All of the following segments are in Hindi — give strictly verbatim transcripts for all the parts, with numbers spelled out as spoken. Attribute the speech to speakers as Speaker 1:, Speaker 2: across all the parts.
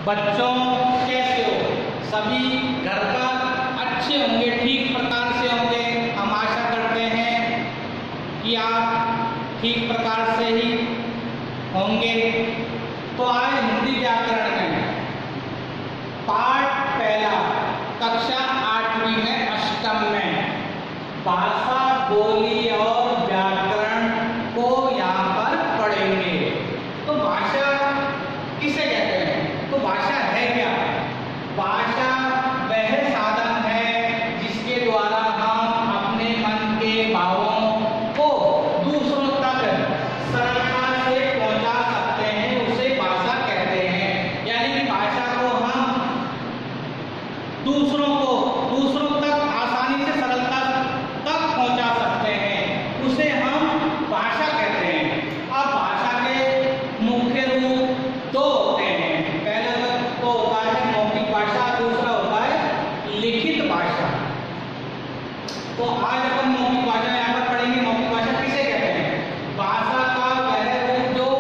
Speaker 1: बच्चों कैसे हो? सभी घर पर अच्छे होंगे, ठीक प्रकार से होंगे। हम आशा करते हैं कि आप ठीक प्रकार से ही होंगे। तो आज हिंदी व्याकरण में पाठ पहला, कक्षा आठवीं में, अष्टम में, भाषा, बोली और व्याकरण को यहाँ पर पढ़ेंगे। तो भाषा किसे कहते हैं? तो भाषा है क्या? भाषा वह साधन है जिसके द्वारा हम अपने मन के भावों को दूसरों तक सरलता से पहुंचा सकते हैं, उसे भाषा कहते हैं। यानी कि भाषा को हम दूसरों को दूसरों तक आसानी से सरलता तक पहुंचा सकते हैं, उसे हम भाषा कहते हैं। अब भाषा के मुख्य रूप दो होते हैं। पहला तो होता है मौखिक भाषा, दूसरा होता है लिखित भाषा। तो आज अपन मौखिक भाषा यहाँ पर पढ़ेंगे। मौखिक भाषा किसे कहते हैं? भाषा का वह रूप जो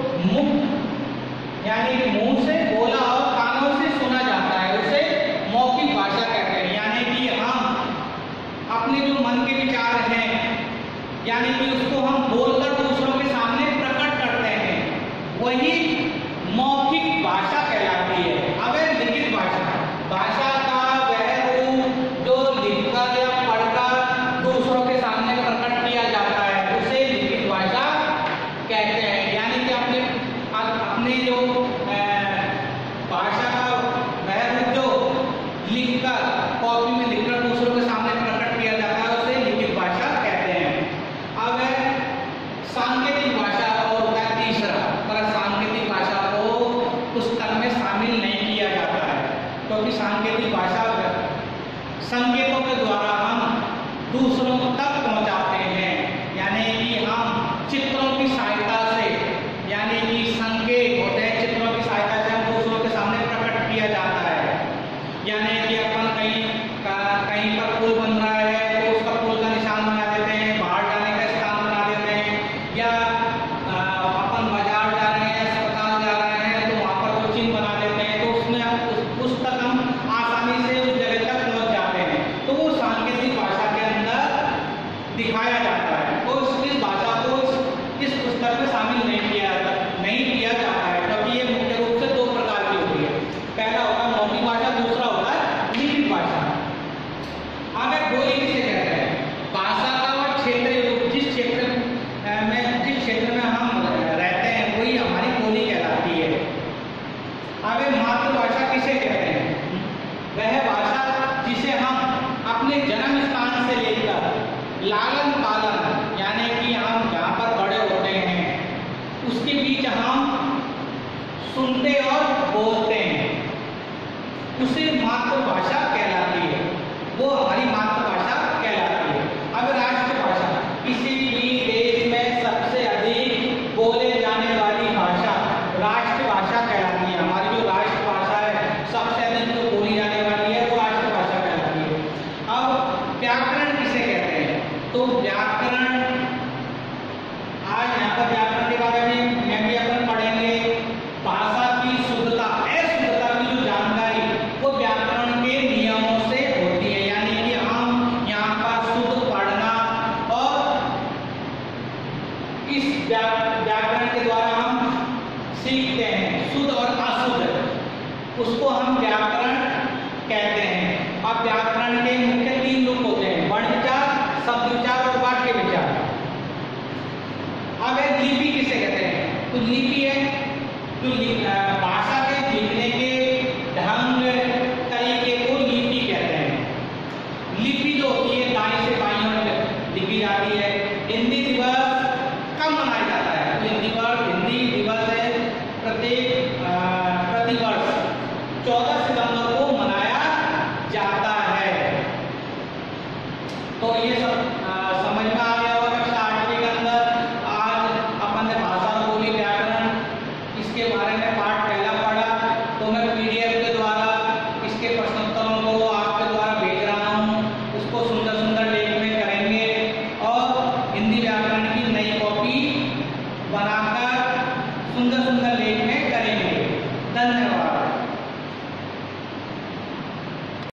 Speaker 1: मुख यानी मुंह से बोला और कानों से सुना जाता है, उसे मौखिक भाषा कहते हैं। यानी कि हम अपने जो मन के विचार हैं, यानी कि उसको हम बोलकर दूसरों के सामने प्रकट करते हैं, वही मौखिक भाषा कहलाती है। अब लिखित भाषा, भाषा का वह रूप जो लिखकर या पढ़कर दूसरों के सामने प्रकट किया जाता है, उसे लिखित भाषा कहते हैं। यानी कि अपने अपने जो भाषा का वह रूप जो लिखकर, कॉपी में लिखकर दूसरों के सामने प्रकट किया जाता है, उसे लिखित भाषा कहते हैं। अब सांकेतिक भाषा और होता है तीसरा, पर सांकेतिक भाषा को पुस्तक में शामिल नहीं किया जाता है, क्योंकि तो सांकेतिक भाषा संकेतों के द्वारा हम दूसरों तक पहुंचाते हैं। यानी कि हम चित्रों की सहायता से, यानी कि संकेत होते हैं, चित्रों की सहायता से हम दूसरों के सामने प्रकट किया जाता है। यानी कि अपन कहीं कहीं पर पुल बन रहा है तो उसका पुल का निशान बना देते हैं, बाहर जाने का स्थान बना देते हैं, या अपन बाजार जा रहे हैं, अस्पताल जा रहे हैं तो वहाँ पर कोई चिन्ह बना देते हैं, तो उसमें उस, उस तक हम आसानी से उस जगह तक पहुँच जाते हैं। तो वो सांकेतिक भाषा के अंदर दिखाया जाता है। तो इस भाषा को इस पुस्तक में शामिल नहीं किया नहीं किया जाता है, क्योंकि ये मुख्य रूप से दो प्रकार की होती है। पहला होता है मौखिक भाषा, दूसरा होता है लिखित भाषा। आगे बोली किसे कहते हैं? भाषा का वह क्षेत्रीय रूप, जिस क्षेत्र में जिस क्षेत्र में हम रहते हैं वही हमारी बोली कहलाती है। आगे मातृभाषा किसे कहते हैं? वह भाषा जिसे हम अपने जन्म स्थान से लेकर लालन पालन, यानी कि हम जहाँ पर बड़े होते हैं उसके बीच हम सुनते और बोलते हैं, उसे